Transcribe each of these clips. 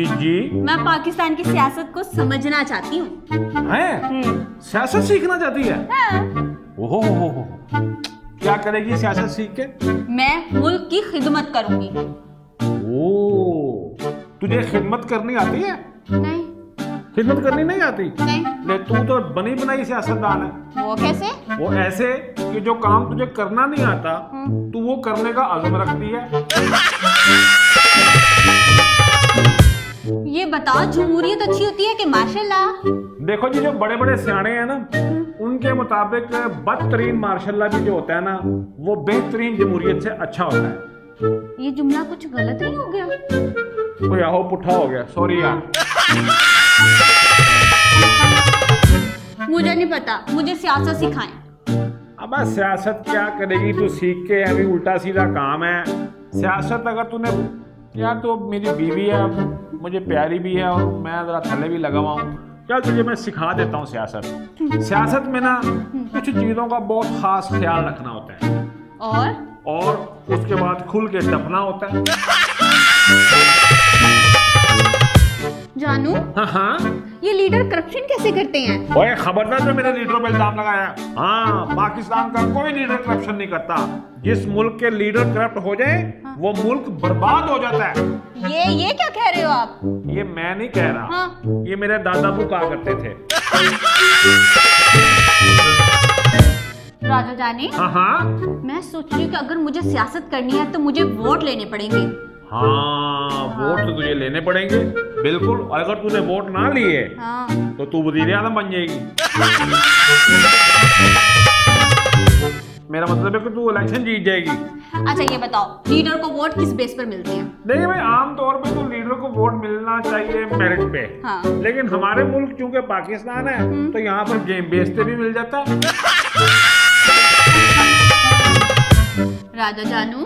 जी मैं पाकिस्तान की सियासत को समझना चाहती हूँ। सियासत सीखना चाहती है? हाँ। ओहो हो। क्या करेगी सियासत सीख के? मैं मुल्क की खिदमत करूंगी। ओ, तुझे खिदमत करनी आती है? नहीं। खिदमत करनी नहीं आती? नहीं। ले तू तो बनी बनाई सियासतदान है। वो कैसे? वो ऐसे कि जो काम तुझे करना नहीं आता तू वो करने का अज़्म रखती है। ये बताओ, जमहूरियत अच्छी होती है कि माशाल्लाह? देखो जी, जो बड़े बड़े सियाने हैं ना उनके मुताबिक बदतरीन मार्शल्लाह भी जो होता है ना वो बेहतरीन जमहूरियत से अच्छा होता है। ये जुमला कुछ गलत नहीं हो गया? कोई आहो पुट्ठा हो गया, सॉरी यार। मुझे नहीं पता, मुझे सियासत सिखाएं। अब सियासत क्या करेगी तू सीख के? अभी उल्टा सीधा काम है सियासत। अगर तूने यार, तो मेरी बीवी है, मुझे प्यारी भी है और मैं जरा थल्ले भी लगा हुआ हूँ। क्या तुझे मैं सिखा देता हूँ सियासत। सियासत में ना कुछ चीजों का बहुत खास ख्याल रखना होता है और उसके बाद खुल के टपना होता है। जानू? हाँ, ये लीडर करप्शन कैसे करते हैं? ओए खबरदार जो मेरे लीडरों पे इल्जाम लगाया। हाँ, पाकिस्तान का कोई लीडर करप्शन नहीं करता। जिस मुल्क के लीडर करप्ट हो जाए वो मुल्क बर्बाद हो जाता है। ये क्या कह रहे हो आप? ये मैं नहीं कह रहा। हाँ। ये मेरे दादा बू कहा करते थे। राजा जानी? हाँ, मैं सोच रही हूँ कि अगर मुझे सियासत करनी है तो मुझे वोट लेने पड़ेंगे। हाँ, वोट तो तुझे लेने पड़ेंगे बिल्कुल। और अगर तूने वोट ना लिए तो तू वज़ीर आज़म बन जाएगी। मेरा मतलब है कि तू इलेक्शन जीत जाएगी। अच्छा ये बताओ, लीडर को वोट किस बेस पर मिलते हैं? देखिए भाई, आम तौर पे तो लीडर को वोट मिलना चाहिए मेरिट पे। हाँ। लेकिन हमारे मुल्क चूंकि पाकिस्तान है तो यहाँ पर गेम बेस पे भी मिल जाता है। राजा जानू,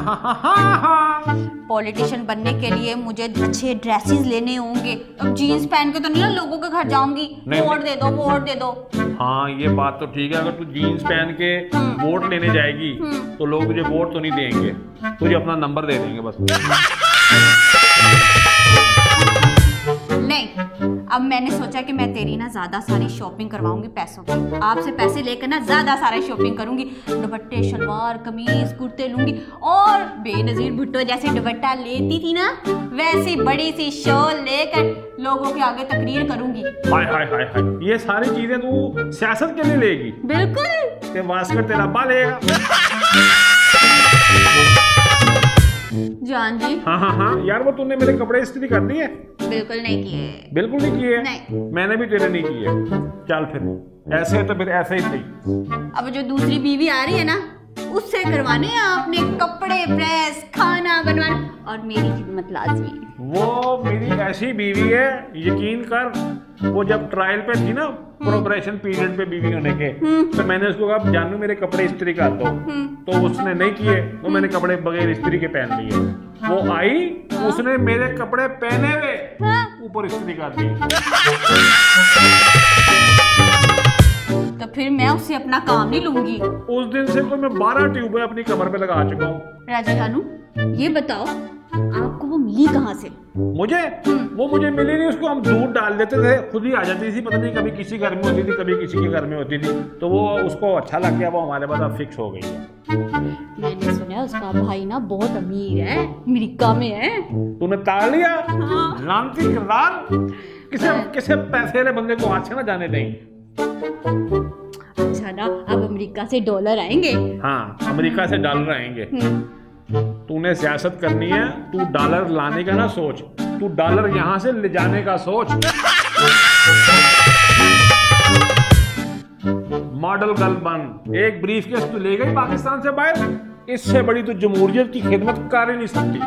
पॉलिटिशियन बनने के लिए मुझे अच्छे ड्रेसेस लेने होंगे। अब जीन्स पहन के तो नहीं ना लोगों के घर जाऊंगी, वोट दे दो, वोट दे दो। हाँ, ये बात तो ठीक है। अगर तू जीन्स पहन के वोट लेने जाएगी तो लोग तुझे वोट तो नहीं देंगे, तुझे अपना नंबर दे देंगे बस। नहीं, अब मैंने सोचा कि मैं तेरी ना ज्यादा सारी शॉपिंग करवाऊंगी पैसों की। आपसे पैसे लेकर ना ज्यादा सारा शॉपिंग करूंगी। दुपट्टे, शलवार, कमीज, कुर्ते लूंगी और बेनजीर भुट्टो जैसे दुपट्टा लेती थी ना वैसी बड़ी सी शॉल लेकर लोगों के आगे तकरीर करूंगी। हाय हाय हाय हाय, ये सारी चीजें तू सियासत के लिए लेगी? बिल्कुल। ते वास्कर तेरा बा लेगा। जान जी? हाँ यार, वो तूने मेरे कपड़े इस्त्री कर दिए? बिल्कुल नहीं किए। बिल्कुल नहीं किए? नहीं। मैंने भी तेरे नहीं किए। चल फिर ऐसे है तो फिर ऐसे ही सही। अब जो दूसरी बीवी आ रही है ना उससे करवाने हैं आपने कपड़े प्रेस, खाना बनवाना और मेरी खिदमत लाजमी। वो मेरी ऐसी बीवी है, यकीन कर। वो जब ट्रायल पे थी ना, प्रोबेशन पीरियड पे बीवी होने के, तो मैंने उसको कहा जानू मेरे कपड़े इस्त्री कर दो, तो उसने नहीं किए। तो मैंने कपड़े बगैर इस्त्री के पहन लिए। वो आई, उसने मेरे कपड़े पहने हुए ऊपर इस्त्री कर दी। तो फिर मैं उससे अपना काम नहीं लूंगी। उस दिन से कोई मैं 12 ट्यूबें अपनी कमर पे लगा चुका हूँ। राजा जानू, ये बताओ आपको वो मिली कहाँ से? मुझे वो मुझे मिली नहीं। उसको हम दूध डाल देते थे, खुद ही आ जाती थी। पता नहीं कभी किसी घर में होती थी, कभी किसी के घर में होती थी। तो वो उसको अच्छा लग गया, वो हमारे पास अब फिक्स हो गई है। मैंने सुना उसका भाई ना बहुत अमीर है, अमेरिका में है। तूने ताड़ लिया? हाँ। लानती किरदार, किसे पैसे वाले बंदे को हाथ से ना जाने दें। अच्छा ना, अब अमेरिका से डॉलर आएंगे। हाँ, अमेरिका से डॉलर आएंगे। तूने सियासत करनी है, तू डॉलर लाने का ना सोच, तू डॉलर यहाँ से ले जाने का सोच। मॉडल गर्ल बन, एक ब्रीफकेस तू ले गई पाकिस्तान से बाहर। इससे बड़ी तू जमहूरियत की खिदमत कर ही नहीं सकती।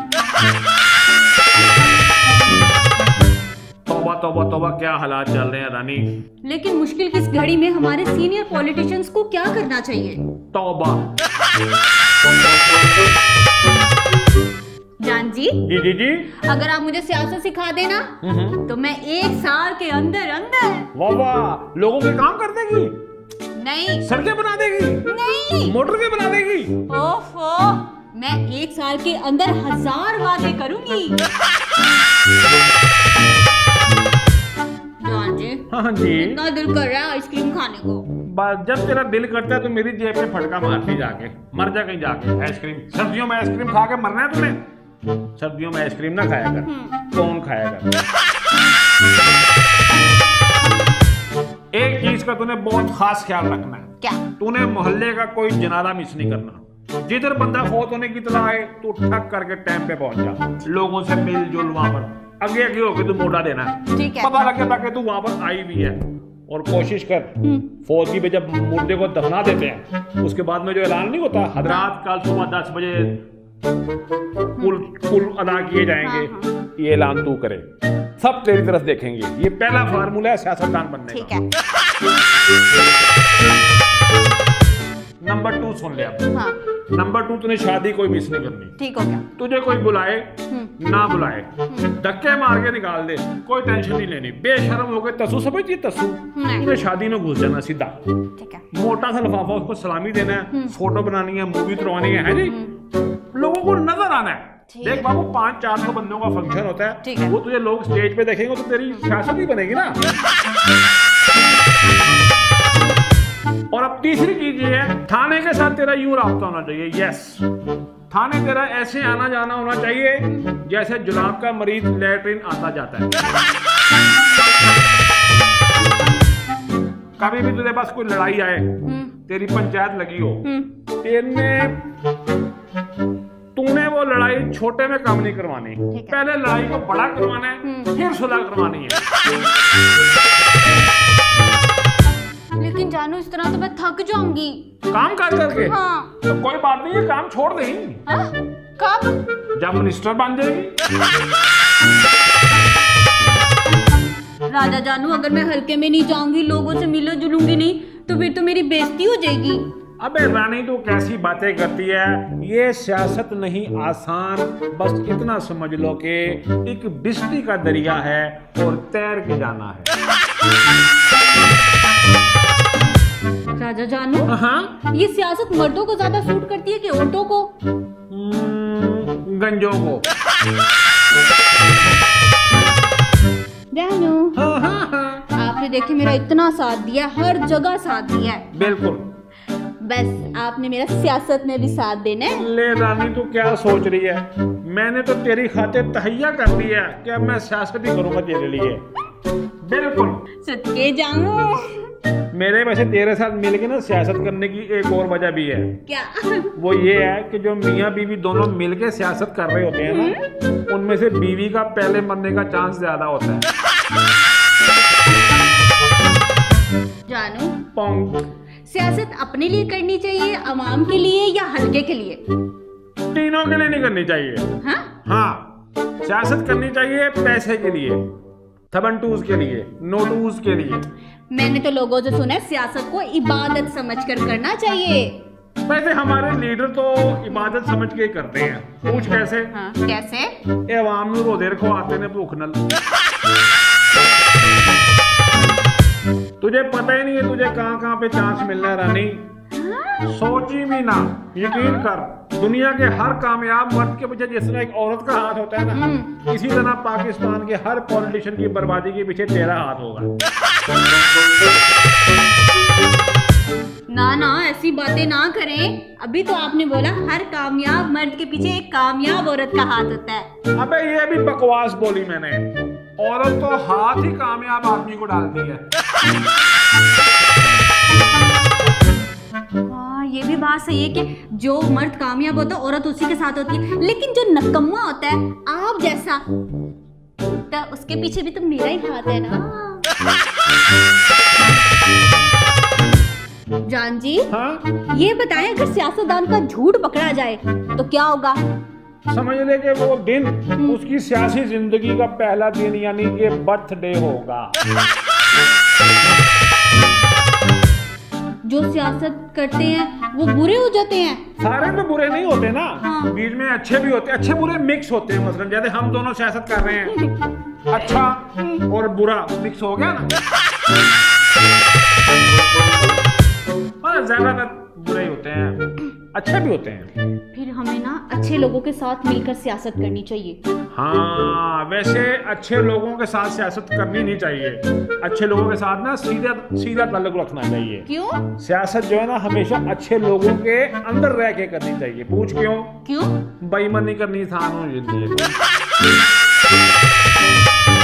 तौबा तौबा तौबा, क्या हालात चल रहे हैं रानी। लेकिन मुश्किल की इस घड़ी में हमारे सीनियर पॉलिटिशियंस को क्या करना चाहिए? तौबा। जान जी? जी, अगर आप मुझे सियासत सिखा देना तो मैं 1 साल के अंदर वाह वाह, लोगों के काम कर देगी? नहीं। सड़कें बना देगी? नहीं। मोटरवे बना देगी? ओफो, मैं 1 साल के अंदर 1000 वादे करूंगी। हाँ जी, इतना दिल कर रहा है आइसक्रीम खाने को। बस जब तेरा दिल करता है तो मेरी जेब में फटका मारती जाके, मर जा कहीं जाके। आइसक्रीम, सर्दियों में आइसक्रीम खा के मरना है तुम्हें? सर्दियों में आइसक्रीम ना खाया कर। कौन खाया कर? एक चीज का तूने बहुत खास ख्याल रखना है। क्या? तूने मोहल्ले का कोई जनाजा मिस नहीं करना। जिधर बंदा फौत होने की इत्तला आए तू ठक करके टाइम पे पहुंच जा, लोगों से मिल जुल, वहां पर आगे आगे होके तू मोटा देना है। ठीक है। पता लगे ताकि तू वहां पर आई भी है। और कोशिश कर फौजी पे जब मुर्दे को दफना देते हैं उसके बाद में जो ऐलान नहीं होता, हजरात कल सुबह 10 बजे कुल अदा किए जाएंगे, ये ऐलान तू करे, सब तेरी तरफ देखेंगे। ये पहला फार्मूला है सियासतदान बनने ठीक का। है। नंबर 2 सुन ले अब। हाँ। नंबर 2, तूने शादी कोई मिस नहीं करनी। ठीक हो गया। तुझे कोई बुलाए ना बुलाए, धक्के मार के निकाल दे, कोई टेंशन नहीं लेनी। बेशर्म हो गए तसू, समझिए तसू, तूने शादी में घुस जाना सीधा। ठीक है। मोटा सा लिफाफा, उसको सलामी देना है, फोटो बनानी है, मूवी करवानी है जी, लोगों को नजर आना है। देख बाबू, 500-400 बंदों का फंक्शन होता है, वो तुझे लोग स्टेज पे देखेंगे तो तेरी सियासत ही बनेगी ना। और अब तीसरी चीज ये है, थाने के साथ तेरा यूं राब्ता होना चाहिए। यस, थाने तेरा ऐसे आना जाना होना चाहिए जैसे जुलाब का मरीज लैट्रिन आता जाता है। कभी भी तुझे पास कोई लड़ाई आए, तेरी पंचायत लगी हो, तूने वो लड़ाई छोटे में काम नहीं करवानी, पहले लड़ाई को बड़ा करवाना है, फिर सुलह करवानी है। लेकिन जानू, इस तरह तो मैं थक जाऊंगी काम कर करके। हाँ। तो कोई बात नहीं, ये काम छोड़ दे। कब? जब मिनिस्टर बन जाएगी। राजा जानू, अगर मैं हल्के में नहीं जाऊंगी, लोगों से मिलो जुलूंगी नहीं, तो फिर तो मेरी बेइज्जती हो जाएगी। अबे रानी, तू कैसी बातें करती है? ये सियासत नहीं आसान, बस इतना समझ लो कि एक बिजली का दरिया है और तैर के जाना है। राजा जानू, हाँ, ये सियासत मर्दों को ज्यादा सूट करती है कि औरतों को? गंजों को। जानू, हाँ। आपने देखिए मेरा इतना साथ दिया, हर जगह साथ दिया है। बिल्कुल। बस आपने मेरा सियासत में भी साथ देना है। ले रानी, तू क्या सोच रही है? मैंने तो तेरी खातिर तहैया कर दिया है कि अब मैं सियासत ही करूंगा तेरे लिए। बिल्कुल। सच्चे जानू, मेरे वैसे तेरे साथ मिलके ना सियासत करने की एक और वजह भी है। क्या? वो ये है कि जो मियाँ बीवी दोनों मिलके सियासत कर रहे होते हैं ना, उनमें से बीवी का पहले मरने का चांस ज्यादा होता है। जानू, पॉन्ग। सियासत अपने लिए करनी चाहिए, अवाम के लिए या हल्के के लिए? तीनों के लिए नहीं करनी चाहिए। हाँ, सियासत करनी चाहिए पैसे के लिए, थबनटूज के लिए, नोटूज के लिए। मैंने तो लोगों से सुना है सियासत को इबादत समझकर करना चाहिए। वैसे हमारे लीडर तो इबादत समझ के करते हैं। पूछ कैसे? हाँ, कैसे? ये अवाम नू रोदेर को आते ने भूख नल। तुझे पता ही नहीं है तुझे कहाँ कहाँ पे चांस मिलना है रानी। सोची भी ना, यकीन कर, दुनिया के हर कामयाब मर्द के पीछे जिस तरह एक औरत का हाथ होता है ना, इसी तरह पाकिस्तान के हर पॉलिटिशियन की बर्बादी के पीछे तेरा हाथ होगा। ना ना, ऐसी बातें ना करें। अभी तो आपने बोला हर कामयाब मर्द के पीछे एक कामयाब औरत का हाथ होता है। अबे ये भी बकवास बोली मैंने। औरत तो हाथ ही कामयाब आदमी को डालती है। हाँ, ये भी बात सही है कि जो मर्द कामयाब होता है औरत उसी के साथ होती है, लेकिन जो नकम्मा होता है आप जैसा, तो उसके पीछे भी तो मेरा ही हाथ है ना। जान जी, हाँ? ये बताएं, अगर सियासतदान का झूठ पकड़ा जाए तो क्या होगा? समझ ले कि वो दिन उसकी सियासी जिंदगी का पहला दिन यानी कि बर्थडे होगा। जो सियासत करते हैं वो बुरे हो जाते हैं। सारे तो बुरे नहीं होते ना। हाँ। बीच में अच्छे भी होते हैं, अच्छे बुरे मिक्स होते हैं। मसलन जैसे हम दोनों सियासत कर रहे हैं, अच्छा और बुरा मिक्स हो गया ना। ज्यादातर बुरे ही होते हैं। अच्छे भी होते हैं। फिर हमें ना अच्छे लोगों के साथ मिलकर सियासत करनी चाहिए। हाँ, वैसे अच्छे लोगों के साथ सियासत करनी नहीं चाहिए। अच्छे लोगों के साथ ना सीधा सीधा ताल्लुक रखना चाहिए। क्यों? सियासत जो है ना हमेशा अच्छे लोगों के अंदर रह के करनी चाहिए। पूछ क्यों? क्यों? बेईमानी करनी आसान हो जाती है।